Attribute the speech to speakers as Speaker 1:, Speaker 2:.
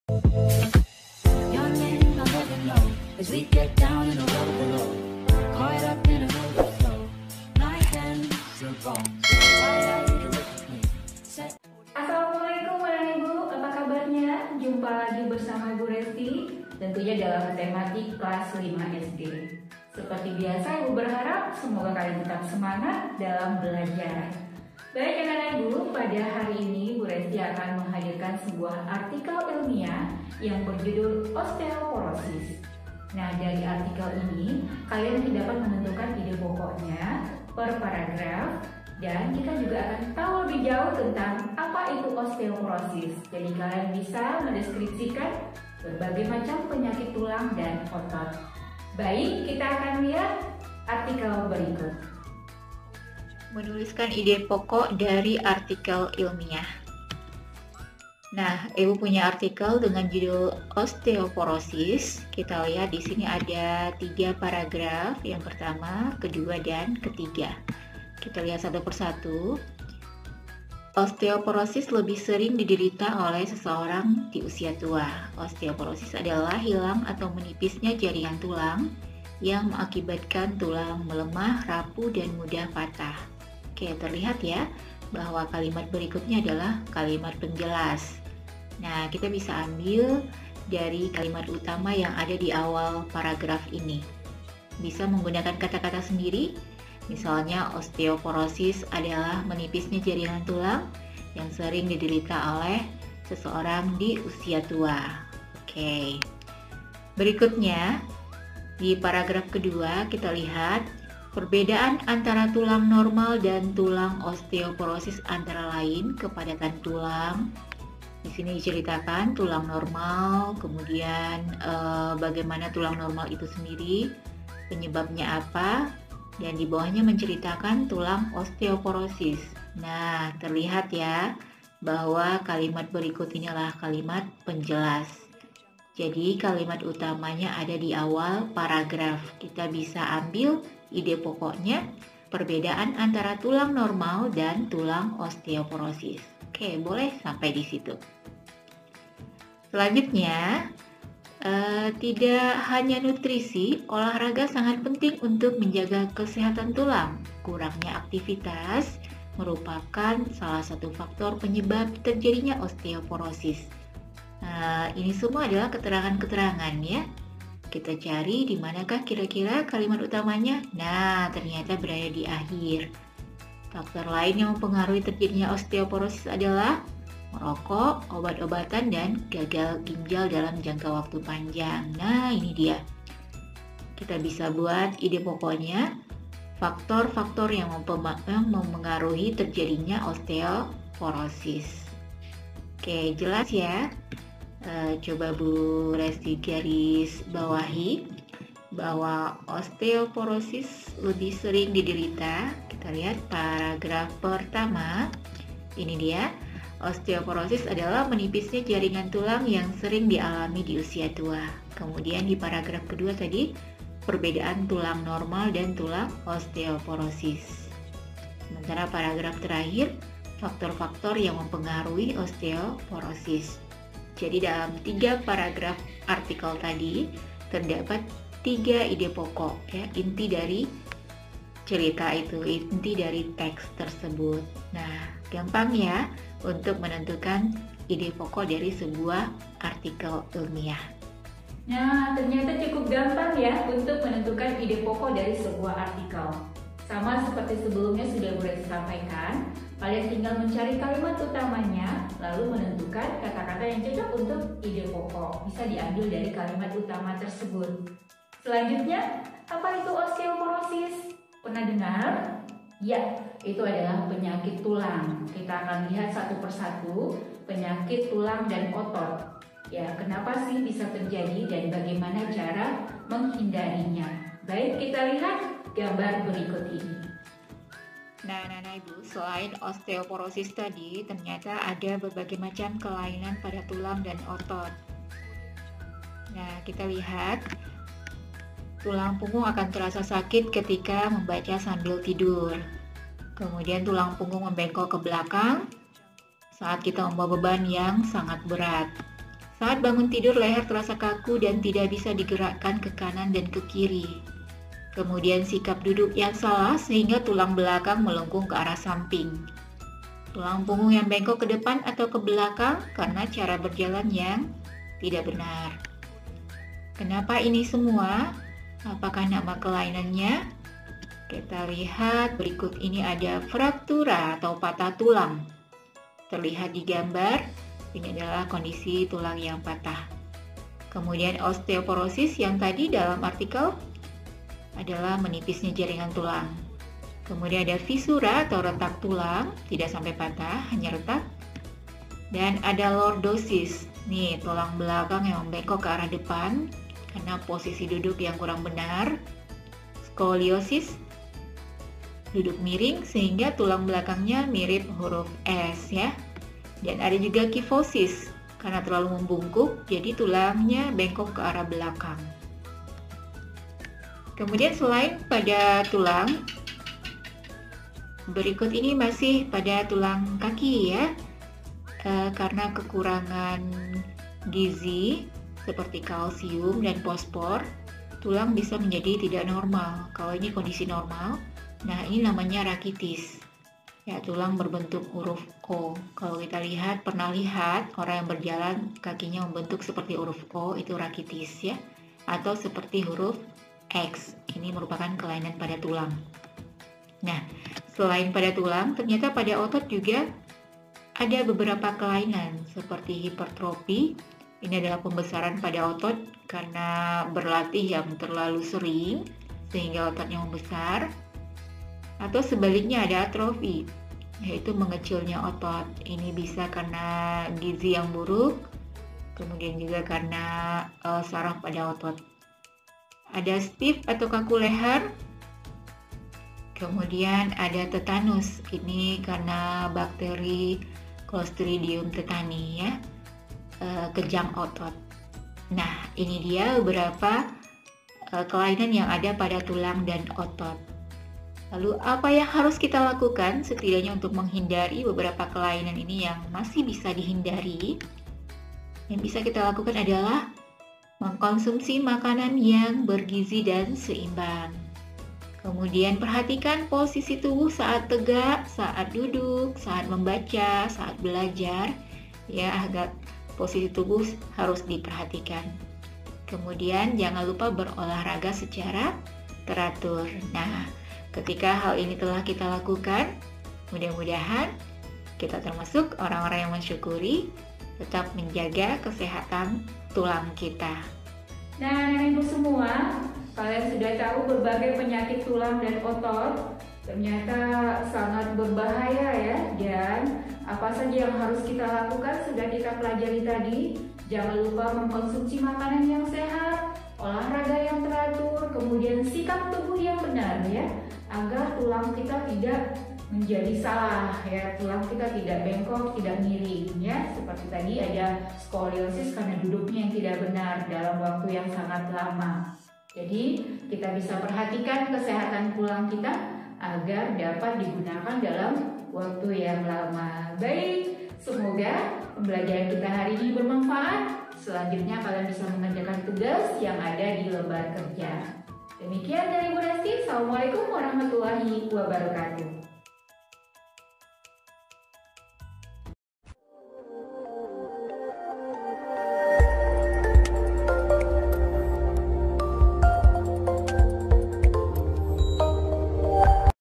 Speaker 1: Your name, I love and know. As we get down in the road below, caught up in an overflow. My hands are gone. Why are you with me?
Speaker 2: Assalamualaikum Bapak Ibu, apa kabarnya? Jumpa lagi bersama Bu Resti, tentunya dalam tematik kelas 5 SD. Seperti biasa, Ibu berharap semoga kalian tetap semangat dalam belajar. Baik anak-anak Ibu, pada hari ini Bu Resti akan menghadirkan sebuah artikel ilmiah yang berjudul osteoporosis. Nah, dari artikel ini kalian dapat menentukan ide pokoknya per paragraf, dan kita juga akan tahu lebih jauh tentang apa itu osteoporosis. Jadi kalian bisa mendeskripsikan berbagai macam penyakit tulang dan otot. Baik, kita akan lihat artikel berikut.
Speaker 3: Menuliskan ide pokok dari artikel ilmiah. Nah, Ibu punya artikel dengan judul osteoporosis. Kita lihat di sini ada 3 paragraf, yang pertama, kedua, dan ketiga. Kita lihat satu persatu. Osteoporosis lebih sering diderita oleh seseorang di usia tua. Osteoporosis adalah hilang atau menipisnya jaringan tulang yang mengakibatkan tulang melemah, rapuh, dan mudah patah. Oke, terlihat ya bahwa kalimat berikutnya adalah kalimat penjelas. Nah, kita bisa ambil dari kalimat utama yang ada di awal paragraf ini. Bisa menggunakan kata-kata sendiri. Misalnya, osteoporosis adalah menipisnya jaringan tulang yang sering diderita oleh seseorang di usia tua. Oke. Berikutnya, di paragraf kedua kita lihat perbedaan antara tulang normal dan tulang osteoporosis antara lain kepadatan tulang. Di sini diceritakan tulang normal, kemudian bagaimana tulang normal itu sendiri, penyebabnya apa, dan di bawahnya menceritakan tulang osteoporosis. Nah, terlihat ya bahwa kalimat berikut inilah kalimat penjelas. Jadi kalimat utamanya ada di awal paragraf. Kita bisa ambil ide pokoknya, perbedaan antara tulang normal dan tulang osteoporosis. Oke, boleh sampai di situ. Selanjutnya, tidak hanya nutrisi, olahraga sangat penting untuk menjaga kesehatan tulang. Kurangnya aktivitas merupakan salah satu faktor penyebab terjadinya osteoporosis. Nah, ini semua adalah keterangan-keterangan ya. Kita cari di manakah kira-kira kalimat utamanya. Nah, ternyata berada di akhir. Faktor lain yang mempengaruhi terjadinya osteoporosis adalah merokok, obat-obatan, dan gagal ginjal dalam jangka waktu panjang. Nah, ini dia. Kita bisa buat ide pokoknya, faktor-faktor yang mempengaruhi terjadinya osteoporosis. Oke, jelas ya. Coba Bu Resti garis bawahi bahwa osteoporosis lebih sering diderita. Kita lihat paragraf pertama. Ini dia. Osteoporosis adalah menipisnya jaringan tulang yang sering dialami di usia tua. Kemudian di paragraf kedua tadi, perbedaan tulang normal dan tulang osteoporosis. Sementara paragraf terakhir, faktor-faktor yang mempengaruhi osteoporosis. Jadi dalam 3 paragraf artikel tadi terdapat 3 ide pokok ya, inti dari cerita itu, inti dari teks tersebut. Nah, gampang ya untuk menentukan ide pokok dari sebuah artikel ilmiah.
Speaker 2: Nah, ternyata cukup gampang ya untuk menentukan ide pokok dari sebuah artikel. Sama seperti sebelumnya sudah Bu Resti sampaikan, kalian tinggal mencari kalimat utamanya, lalu menentukan kata-kata yang cocok untuk ide pokok. Bisa diambil dari kalimat utama tersebut. Selanjutnya, apa itu osteoporosis? Pernah dengar? Ya, itu adalah penyakit tulang. Kita akan lihat satu persatu penyakit tulang dan otot. Ya, kenapa sih bisa terjadi dan bagaimana cara menghindarinya? Baik, kita lihat gambar berikut ini.
Speaker 3: Nah, Ibu, selain osteoporosis tadi, ternyata ada berbagai macam kelainan pada tulang dan otot. Nah, kita lihat tulang punggung akan terasa sakit ketika membaca sambil tidur. Kemudian tulang punggung membengkok ke belakang saat kita membawa beban yang sangat berat. Saat bangun tidur, leher terasa kaku dan tidak bisa digerakkan ke kanan dan ke kiri. Kemudian sikap duduk yang salah sehingga tulang belakang melengkung ke arah samping. Tulang punggung yang bengkok ke depan atau ke belakang karena cara berjalan yang tidak benar. Kenapa ini semua? Apakah nama kelainannya? Kita lihat berikut ini ada fraktura atau patah tulang. Terlihat di gambar, ini adalah kondisi tulang yang patah. Kemudian osteoporosis yang tadi dalam artikel adalah menipisnya jaringan tulang. Kemudian ada fisura atau retak tulang, tidak sampai patah, hanya retak. Dan ada lordosis, nih tulang belakang yang membengkok ke arah depan karena posisi duduk yang kurang benar. Skoliosis, duduk miring sehingga tulang belakangnya mirip huruf S ya. Dan ada juga kifosis, karena terlalu membungkuk, jadi tulangnya bengkok ke arah belakang. Kemudian selain pada tulang, berikut ini masih pada tulang kaki ya, karena kekurangan gizi seperti kalsium dan fosfor, tulang bisa menjadi tidak normal. Kalau ini kondisi normal, nah ini namanya rakitis. Ya, tulang berbentuk huruf O. Kalau kita pernah lihat orang yang berjalan kakinya membentuk seperti huruf O, itu rakitis ya. Atau seperti huruf X, ini merupakan kelainan pada tulang. Nah, selain pada tulang, ternyata pada otot juga ada beberapa kelainan seperti hipertrofi. Ini adalah pembesaran pada otot karena berlatih yang terlalu sering sehingga ototnya membesar. Atau sebaliknya ada atrofi, yaitu mengecilnya otot. Ini bisa karena gizi yang buruk, kemudian juga karena saraf pada otot. Ada stiff atau kaku leher. Kemudian ada tetanus, ini karena bakteri Clostridium tetani ya, kejang otot. Nah, ini dia beberapa kelainan yang ada pada tulang dan otot. Lalu apa yang harus kita lakukan setidaknya untuk menghindari beberapa kelainan ini yang masih bisa dihindari? Yang bisa kita lakukan adalah mengkonsumsi makanan yang bergizi dan seimbang. Kemudian perhatikan posisi tubuh saat tegak, saat duduk, saat membaca, saat belajar, ya agar posisi tubuh harus diperhatikan. Kemudian jangan lupa berolahraga secara teratur. Nah, ketika hal ini telah kita lakukan, mudah-mudahan kita termasuk orang-orang yang mensyukuri, tetap menjaga kesehatan tulang kita.
Speaker 2: Nah, Ibu semua, kalian sudah tahu berbagai penyakit tulang dan otot ternyata sangat berbahaya ya. Dan apa saja yang harus kita lakukan sudah kita pelajari tadi. Jangan lupa mengkonsumsi makanan yang sehat, olahraga yang teratur, kemudian sikap tubuh yang benar ya, agar tulang kita tidak menjadi salah ya, tulang kita tidak bengkok, tidak miring ya. Seperti tadi ada skoliosis karena duduknya yang tidak benar dalam waktu yang sangat lama. Jadi kita bisa perhatikan kesehatan tulang kita agar dapat digunakan dalam waktu yang lama. Baik, semoga pembelajaran kita hari ini bermanfaat. Selanjutnya kalian bisa mengerjakan tugas yang ada di lembar kerja. Demikian dari Bu Resti. Assalamualaikum warahmatullahi wabarakatuh.